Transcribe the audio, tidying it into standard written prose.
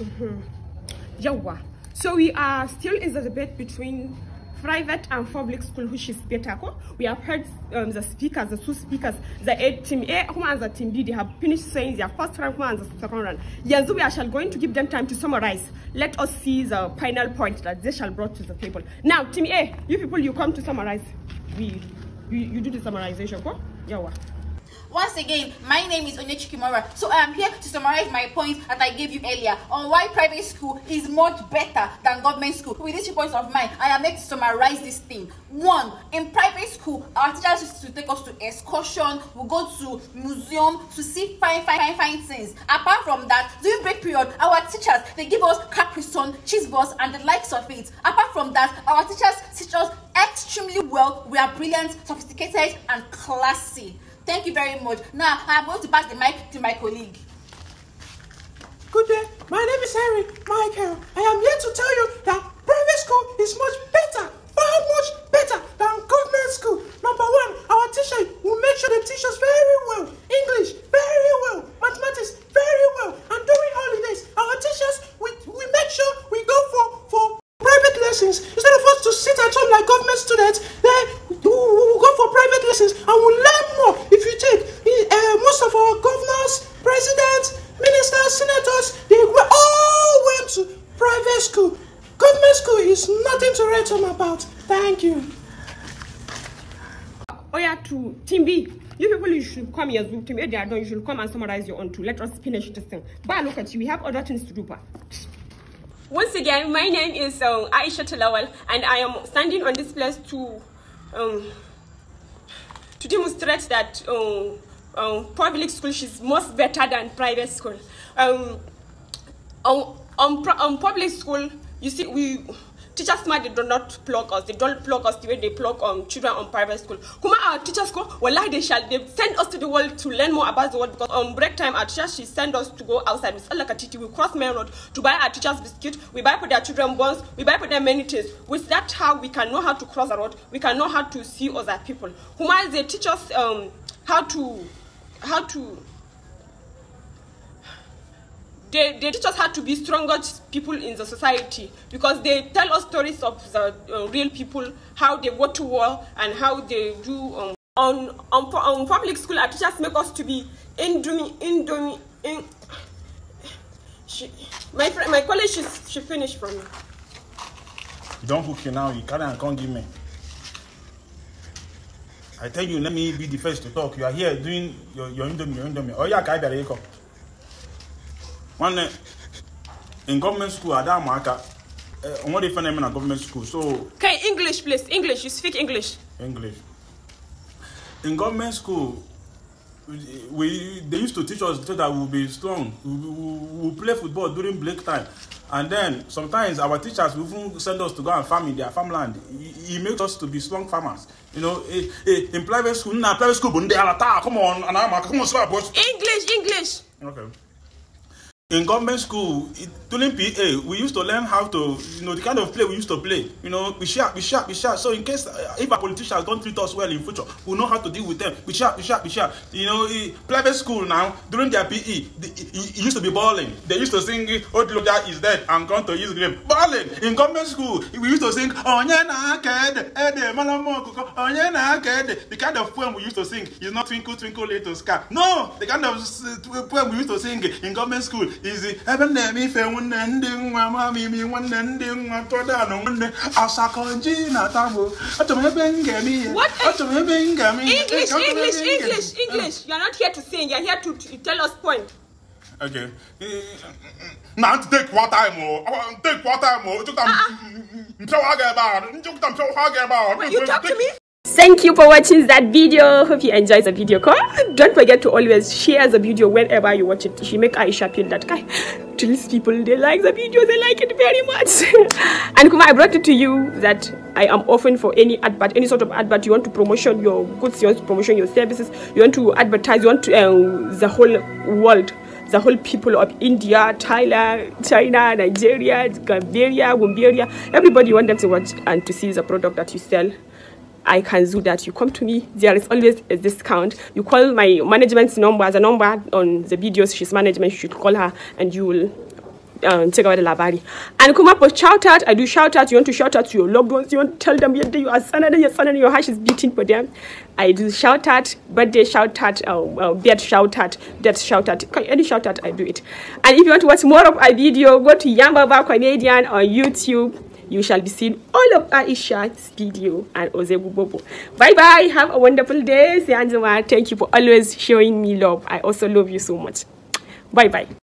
Yawa. So we are still in the debate between private and public school, which is better. We have heard the speakers, the two speakers, team A and the team B, they have finished saying their first round and the second round. Yes, we are going to give them time to summarize. Let us see the final point that they shall brought to the table. Now, team A, you people, you come to summarize. You do the summarization, Yawa. Once again, my name is Onye Chikimora, so I am here to summarize my points that I gave you earlier on why private school is much better than government school. With these 2 points of mine, I am here to summarize this thing. 1, in private school, our teachers used to take us to excursion, we go to museum to see fine things. Apart from that, during break period, our teachers, they give us Capri Sun, cheese balls, and the likes of it. Apart from that, our teachers teach us extremely well. We are brilliant, sophisticated, and classy. Thank you very much. Now, I am going to pass the mic to my colleague. Good day. My name is Henry Michael. I am here to tell you that private school is much better, far much better than government school. Number 1, our teacher will make sure they teach us very well. English, very well. Mathematics, very well. And during holidays, our teachers, we make sure we go for private lessons. Instead of us to sit at home like government students, we will go for private lessons and we'll learn more. If you take most of our governors, presidents, ministers, senators, they all went to private school. Government school is nothing to write home about. Thank you. Oh yeah, to team B. You people, you should come here. Team A, they are done. You should come and summarize your own too. Let us finish this thing. But look at you. We have other things to do. But once again, my name is Aisha Talawal, and I am standing on this place to demonstrate that public school is much better than private school. On public school, you see, teachers they do not plug us. They don't plug us the way they plug children on private school. Kuma our teachers go, wallahi they send us to the world to learn more about the world, because on break time our teachers she send us to go outside. We cross main road to buy our teachers biscuit. We buy for their children buns. We buy for them many things. With that, how we can know how to cross the road. We can know how to see other people. Kuma they teach us how to. They teach us how to be stronger people in the society, because they tell us stories of the real people, how they go to war and how they do. On public school, our teachers make us to be my college she finished from me. Don't hook you now. You can't give me. I tell you, let me be the first to talk. You are here doing your indomie. Oh yeah, Kai one in government school, Adam Maka, what if I'm in a government school? So, okay, English, please. English. You speak English. English. In government school, they used to teach us so that we'll be strong. We'll play football during break time, and then sometimes our teachers will even send us to go and farm in their farmland. He makes us to be strong farmers. You know, in private school, come on, English. Okay. In government school, during PA, we used to learn how to, the kind of play we used to play. Be sharp. So in case, if our politicians don't treat us well in future, we'll know how to deal with them. Be sharp. Private school now, during their PE, it used to be balling. They used to sing, Odloja is dead and gone to his grave. Balling. In government school, we used to sing, the kind of poem we used to sing is not Twinkle, Twinkle, Little Star. No, the kind of poem we used to sing in government school is heaven me fe one ending mama me one ending toda no one asakonji na tabo what English you are not here to sing, you are here to tell us point. Okay, now to take what time you talk to me. Thank you for watching that video. Hope you enjoyed the video. Don't forget to always share the video whenever you watch it. She make Aisha feel that guy. These people, they like the video. They like it very much. And Kuma, I brought it to you that I am open for any advert, any sort of advert. You want to promotion your goods, you want to promotion your services, you want to advertise, you want to the whole world, the whole people of India, Thailand, China, Nigeria, Gambia, everybody want them to watch and to see the product that you sell. I can do that. You come to me, there is always a discount. You call my management's number, the number on the videos, she's management, you should call her and you will ci gaba da labari. And kuma for shout out, I do shout out. You want to shout out to your loved ones, you want to tell them you are son, your heart is beating for them. I do shout out, birthday shout out, birth shout out, death shout out, any shout out, I do it. And if you want to watch more of our video, go to Yambaba Comedian on YouTube. You shall be seeing all of Aisha's video and Ozebu Bobo. Bye bye. Have a wonderful day. Thank you for always showing me love. I also love you so much. Bye bye.